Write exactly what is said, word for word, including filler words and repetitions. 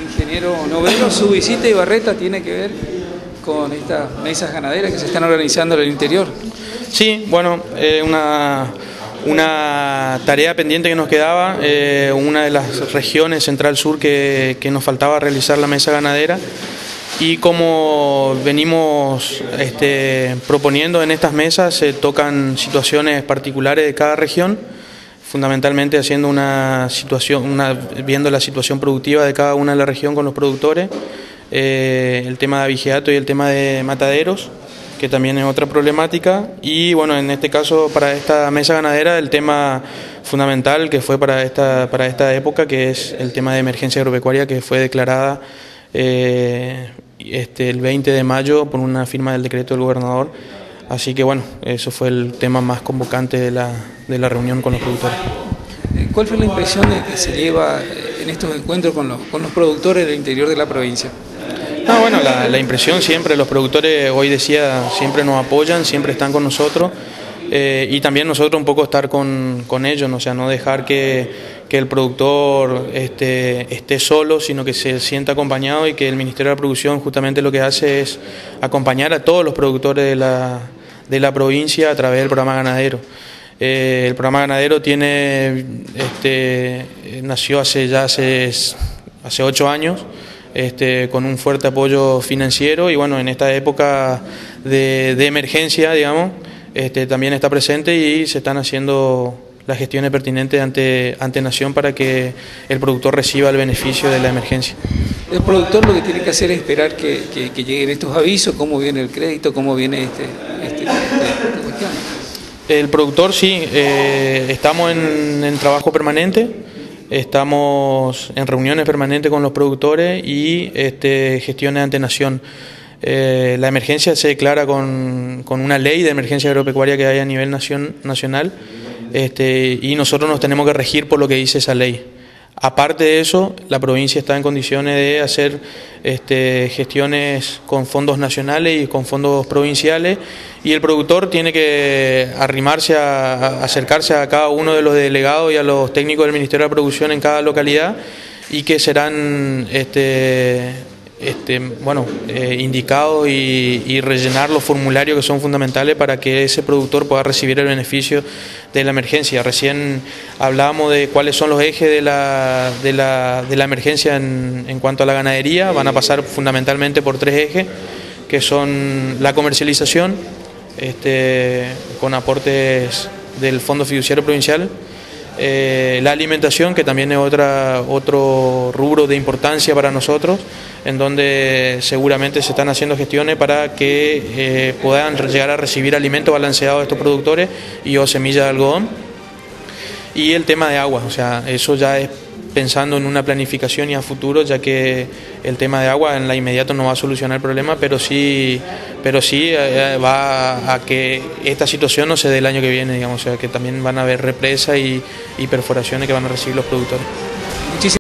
Ingeniero Novelo, su visita a Ibarreta tiene que ver con estas mesas ganaderas que se están organizando en el interior. Sí, bueno, eh, una, una tarea pendiente que nos quedaba, eh, una de las regiones central-sur que, que nos faltaba realizar la mesa ganadera. Y como venimos este, proponiendo en estas mesas, se tocan situaciones particulares de cada región, fundamentalmente haciendo una situación, una, viendo la situación productiva de cada una de las regiones con los productores, eh, el tema de abigeato y el tema de mataderos, que también es otra problemática, y bueno, en este caso para esta mesa ganadera el tema fundamental que fue para esta, para esta época, que es el tema de emergencia agropecuaria, que fue declarada eh, este, el veinte de mayo por una firma del decreto del gobernador. Así que bueno, eso fue el tema más convocante de la, de la reunión con los productores. ¿Cuál fue la impresión de que se lleva en estos encuentros con los, con los productores del interior de la provincia? No, bueno, la, la impresión siempre, los productores, hoy decía, siempre nos apoyan, siempre están con nosotros, eh, y también nosotros un poco estar con, con ellos, ¿no? O sea, no dejar que, que el productor este, esté solo, sino que se sienta acompañado, y que el Ministerio de la Producción justamente lo que hace es acompañar a todos los productores de la, de la provincia a través del programa ganadero. Eh, el programa ganadero tiene, este, nació hace ya hace, hace ocho años, Este, con un fuerte apoyo financiero, y bueno, en esta época de, de emergencia, digamos, este, también está presente, y se están haciendo las gestiones pertinentes ante, ante Nación para que el productor reciba el beneficio de la emergencia. El productor lo que tiene que hacer es esperar que, que, que lleguen estos avisos, cómo viene el crédito, cómo viene este, este, esta cuestión. El productor sí, eh, estamos en, en trabajo permanente. Estamos en reuniones permanentes con los productores y este, gestiones ante Nación. Eh, la emergencia se declara con, con una ley de emergencia agropecuaria que hay a nivel nación, nacional, este, y nosotros nos tenemos que regir por lo que dice esa ley. Aparte de eso, la provincia está en condiciones de hacer este, gestiones con fondos nacionales y con fondos provinciales, y el productor tiene que arrimarse, a, a acercarse a cada uno de los delegados y a los técnicos del Ministerio de la Producción en cada localidad, y que serán este, este, bueno, eh, indicados y, y rellenar los formularios que son fundamentales para que ese productor pueda recibir el beneficio de la emergencia. Recién hablábamos de cuáles son los ejes de la, de la, de la emergencia en, en cuanto a la ganadería. Van a pasar fundamentalmente por tres ejes, que son la comercialización, este, con aportes del Fondo Fiduciario Provincial, eh, la alimentación, que también es otra, otro rubro de importancia para nosotros, en donde seguramente se están haciendo gestiones para que eh, puedan llegar a recibir alimentos balanceados de estos productores y o semillas de algodón. Y el tema de agua, o sea, eso ya es pensando en una planificación y a futuro, ya que el tema de agua en la inmediato no va a solucionar el problema, pero sí, pero sí eh, va a que esta situación no se dé el año que viene, digamos, o sea, que también van a haber represas y, y perforaciones que van a recibir los productores.